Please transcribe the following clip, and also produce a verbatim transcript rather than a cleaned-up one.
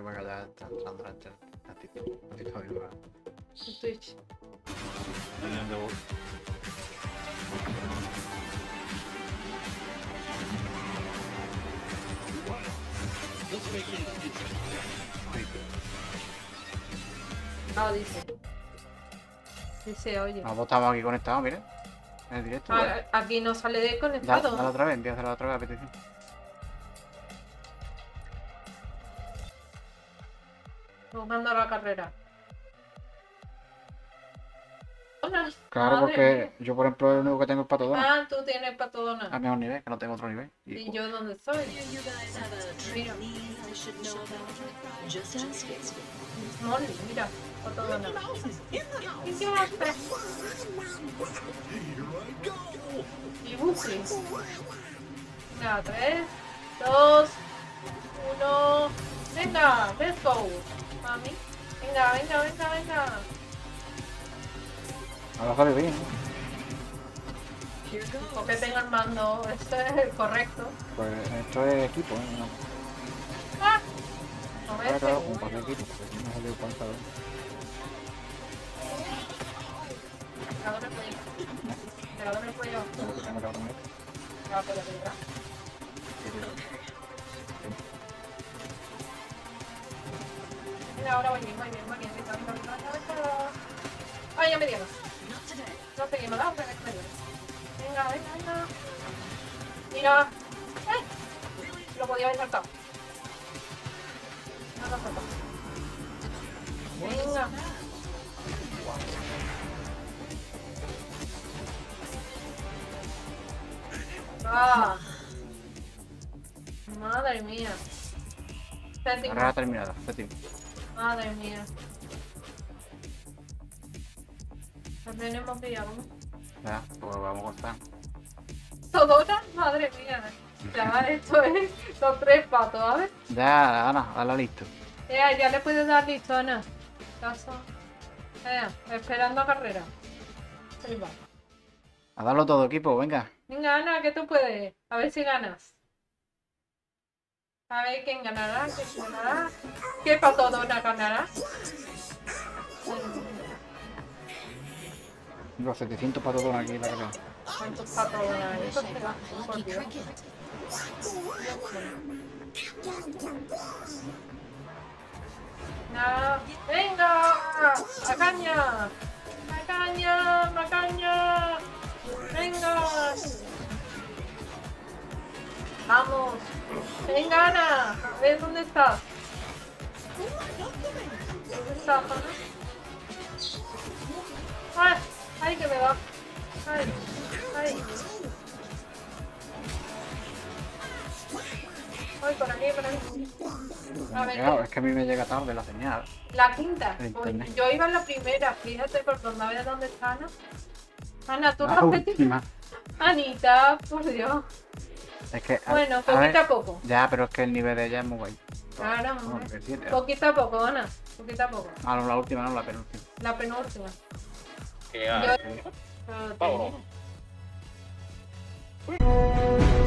me callar, está entrando la chat. Así está bien, ¿verdad? En Twitch. Ah, dice. Dice, oye. Nosotros estamos aquí conectados, mire. En el directo. Ah, ¿vale? aquí no sale de Dale, conectado. dale otra vez, empieza a hacerlo otra vez a petición. Jugando a la carrera. Hola. Claro, Madre porque mía. yo, por ejemplo, el único que tengo es pato Donald. Ah, tú tienes para todo A nada. mejor nivel, que no tengo otro nivel. Y, ¿Y yo dónde estoy? Mira. Molly, mira. Para todo nada. ¿Y qué haces? Y Buki. Venga, tres, dos, uno. Venga, let's go. Mami. Venga, venga, venga, venga. ahora sale bien. Porque tengo el mando, este es el correcto. Pues esto es equipo, ¿eh? No. ¡Ah! A Ahora, ver, claro, sí. un par de equipos, porque si no sale el pantalón. Pegador el cuello. Pegador el cuello. Tengo que tengo que abrirme. Ya, pues, ya, pues, ya. Venga, ahora voy bien, muy bien, muy bien. Venga, venga, venga, venga, venga. ¡Ay, ya me dieron! No seguimos, dame, venga, me dieron. Venga, venga, venga. Mira. ¡Eh! Lo podía haber saltado. No lo he saltado. Venga. Ah. Madre mía. Séptimo. Carrera terminada, séptimo. Madre mía. También hemos pillado. Ya, pues vamos a cortar. ¿Todora? Madre mía. Ya, esto es. Son tres patos, a ver. Ya, Ana, dale listo. Ya, ya le puedes dar listo, Ana. Caso. Ya, esperando a carrera. Ahí va. A darlo todo, equipo, venga. Venga, Ana, que tú puedes. A ver si ganas. A ver quién ganará, quién ganará. ¿Qué patodona ganará? Los setecientos patotones aquí en la carrera. ¿Cuántos patodonas hay? Eso será, por Dios. Nah, ¡venga! ¡A caña! ¡A caña! ¡A caña! ¡Venga! ¡Vamos! ¡Venga, Ana! A ver, ¿dónde estás? ¿Dónde estás, Ana? ¡Ay! ¡Ay, que me va! ¡Ay! ¡Ay! ¡Ay, por aquí, por aquí! A ver, Claro, es que a mí me llega tarde la señal. la quinta. El Pues internet. yo iba en la primera, fíjate por donde a ver dónde está Ana. Ana, tú La repetir. última. Anita, por Dios. Es que. A, Bueno, a poquito ver, a poco. ya, pero es que el nivel de ella es muy guay. Claro, Bueno, hombre. que siete. Poquito a poco, Ana. Poquito a poco. Ah, no, la última, no, la penúltima. La penúltima. Que, ah, Yo- que- Pero Vámonos. termino.